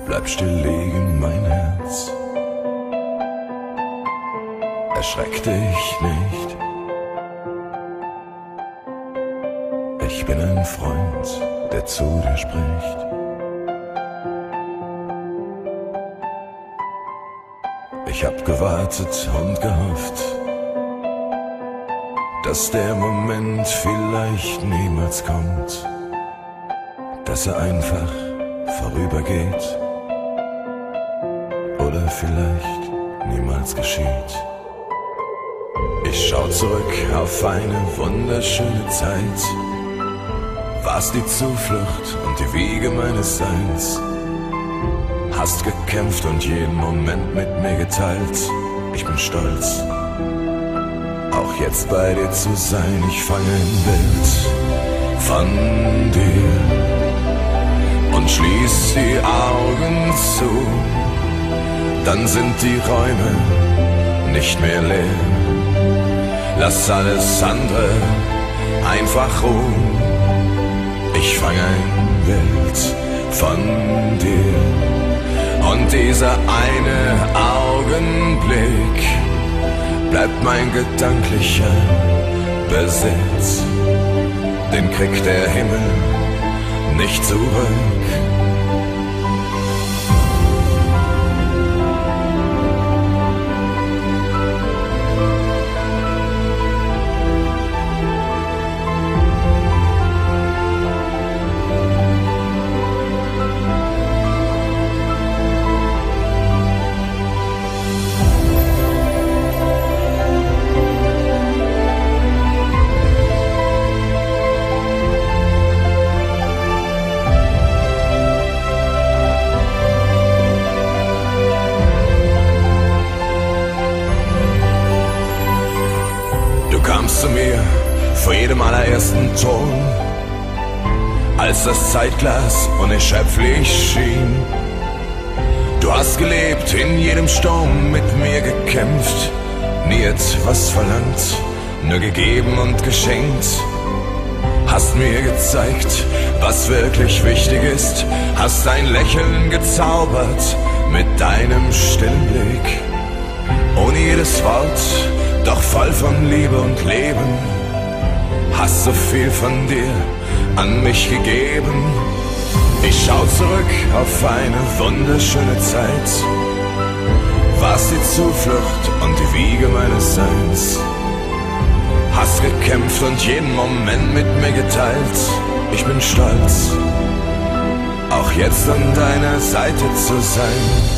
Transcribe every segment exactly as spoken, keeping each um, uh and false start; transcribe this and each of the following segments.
Bleib still liegen, mein Herz. Erschreck dich nicht. Ich bin ein Freund, der zu dir spricht. Ich hab gewartet und gehofft, dass der Moment vielleicht niemals kommt, dass er einfach vorübergeht oder vielleicht niemals geschieht. Ich schau zurück auf eine wunderschöne Zeit. Warst die Zuflucht und die Wiege meines Seins. Hast gekämpft und jeden Moment mit mir geteilt. Ich bin stolz, auch jetzt bei dir zu sein. Ich fange ein Bild von dir und schließ die Augen zu. Dann sind die Räume nicht mehr leer. Lass alles andere einfach ruhen. Ich fange ein Bild von dir und dieser eine Augenblick bleibt mein gedanklicher Besitz. Den kriegt der Himmel nicht zurück. Zu mir vor jedem allerersten Ton, als das Zeitglas unerschöpflich schien. Du hast gelebt, in jedem Sturm mit mir gekämpft, nie etwas verlangt, nur gegeben und geschenkt. Hast mir gezeigt, was wirklich wichtig ist, hast ein Lächeln gezaubert mit deinem stillen Blick. Ohne jedes Wort, doch voll von Liebe und Leben, hast so viel von dir an mich gegeben. Ich schau zurück auf eine wunderschöne Zeit. Warst die Zuflucht und die Wiege meines Seins. Hast gekämpft und jeden Moment mit mir geteilt. Ich bin stolz, auch jetzt an deiner Seite zu sein.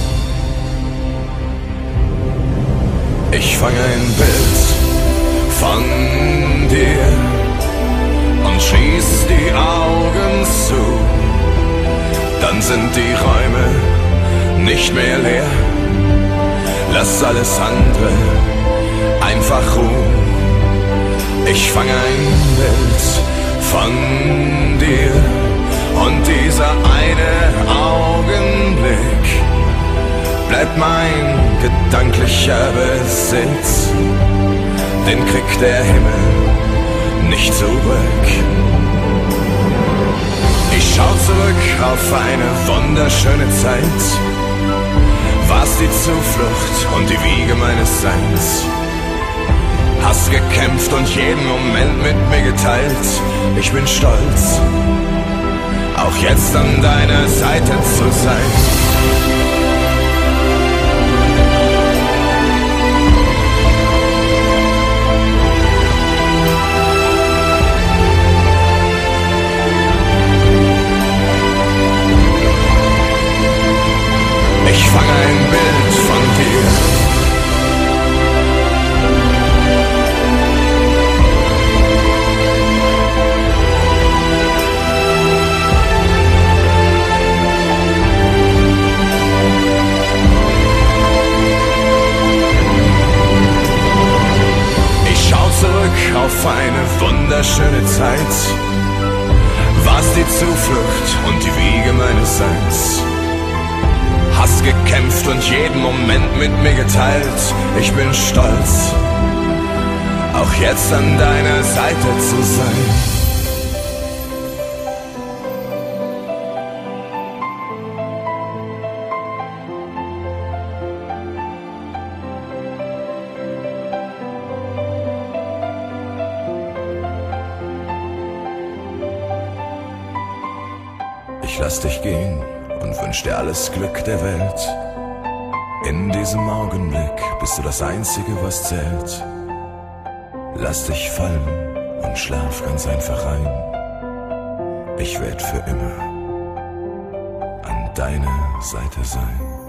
Ich fange ein Bild von dir und schließ die Augen zu. Dann sind die Räume nicht mehr leer. Lass alles andere einfach ruhen. Ich fange ein Bild von dir und dieser eine Augenblick bleibt mein gedanklicher Besitz. Den kriegt der Himmel nicht zurück. Ich schau zurück auf eine wunderschöne Zeit. Warst die Zuflucht und die Wiege meines Seins. Hast gekämpft und jeden Moment mit mir geteilt. Ich bin stolz, auch jetzt an deiner Seite zu sein. Ich fange ein Bild von dir. Ich schau zurück auf eine wunderschöne Zeit. Warst die Zuflucht und die Wiege meines Seins. Hast gekämpft und jeden Moment mit mir geteilt. Ich bin stolz, auch jetzt an deiner Seite zu sein. lass dich gehen und wünsch dir alles Glück der Welt. In diesem Augenblick bist du das Einzige, was zählt. Lass dich fallen und schlaf ganz einfach ein. Ich werd für immer an deiner Seite sein.